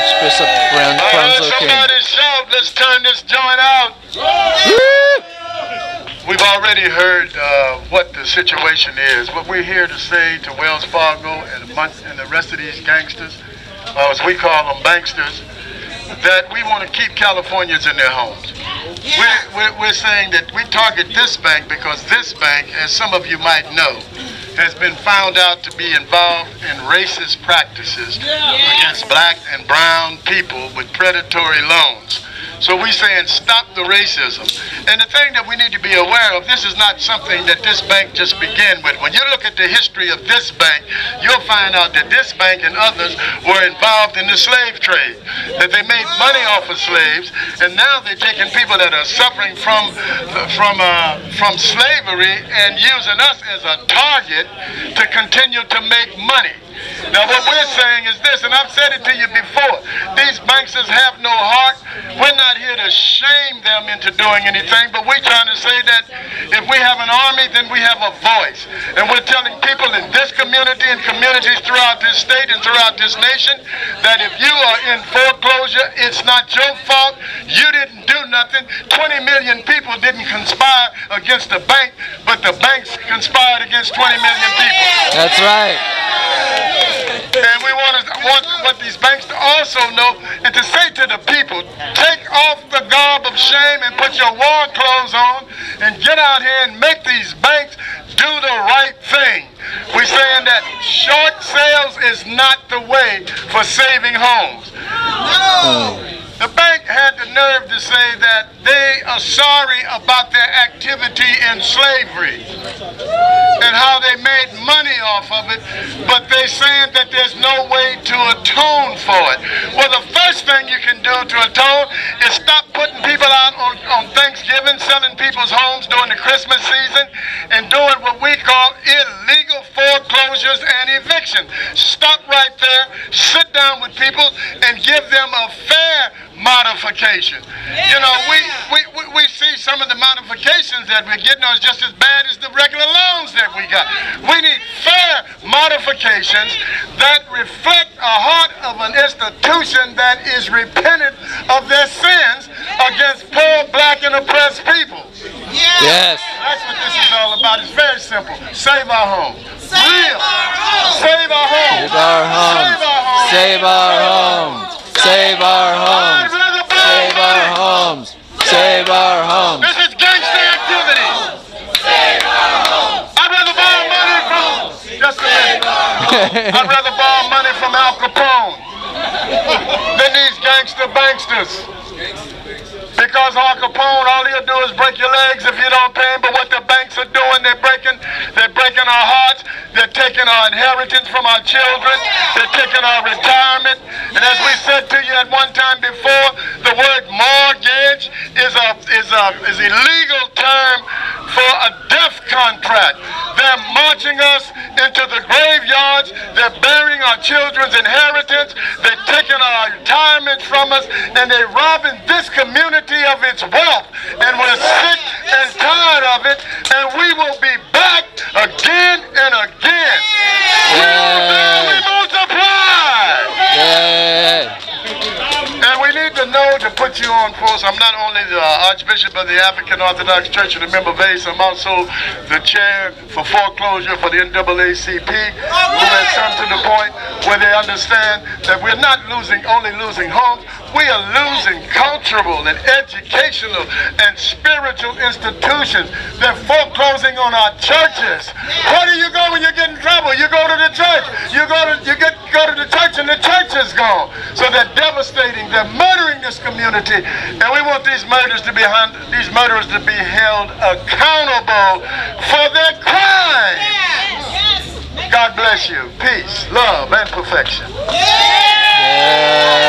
Archbishop Franzo King. Somebody shout, let's turn this joint out. We've already heard what the situation is. What we're here to say to Wells Fargo and the rest of these gangsters, as we call them banksters, that we want to keep Californians in their homes. We're saying that we target this bank because this bank, as some of you might know, has been found out to be involved in racist practices against black and brown people with predatory loans. So we're saying stop the racism. And the thing that we need to be aware of, this is not something that this bank just began with. When you look at the history of this bank, you'll find out that this bank and others were involved in the slave trade, that they made money off of slaves, and now they're taking people that are suffering from slavery and using us as a target to continue to make money. Now what we're saying is this, and I've said it to you before, these banksters have no heart. We're not here to shame them into doing anything, but we're trying to say that if we have an army, then we have a voice. And we're telling people in this community and communities throughout this state and throughout this nation that if you are in foreclosure, it's not your fault. You didn't do nothing. 20 million people didn't conspire against the bank, but the banks conspired against 20 million people. That's right. And we want these banks to also know and to say to the people, take off the garb of shame and put your war clothes on and get out here and make these banks do the right thing. We're saying that short sales is not the way for saving homes. The bank had the nerve to say that they are sorry about their activity in slavery and how they made money off of it, but they're saying that there's no way to atone for it. Well, the first thing you can do to atone is stop putting people out on Thanksgiving, selling people's homes during the Christmas season, and doing what we call illegal foreclosures and eviction. Stop right there, sit down with people, and give them a fair modification. You know, we see some of the modifications that we're getting are just as bad as the regular loans that we got. We need fair modifications that reflect a heart of an institution that is repentant of their sins against poor, black, and oppressed people. Yes. That's what this is all about. It's very simple. Save our homes. Save our homes. Save our homes. Save our homes. Save our homes. Save our homes. Save our homes. Save our homes. This is gangster activity. Save our homes. I'd rather borrow money from just a minute. I'd rather borrow money from Al Capone than these gangster banksters. Because Al Capone, all he'll do is break your legs if you don't pay him. But what the banks are doing, they're breaking our hearts. They're taking our inheritance from our children. They're taking our retirement. And as we said to you at one time before, the word mortgage is a legal term for a death contract. They're marching us into the graveyards. They're burying our children's inheritance. They're taking our retirement from us, and they're robbing this community of its wealth. And we're sick and tired of it, and we will be back again and again. We multiply. And we need to know to put you on course. I'm not only the Archbishop of the African Orthodox Church and a member of ACE, I'm also the chair for foreclosure for the NAACP, who has come to the point where they understand that we're not only losing homes, we are losing cultural and educational and spiritual institutions. They're foreclosing on our churches. Where do you go when you get in trouble? You go to the church. You go to the church and the church is gone. So they're devastating. They're murdering this community, and we want these murderers to be held accountable for their crimes. God bless you. Peace, love, and perfection. Yeah.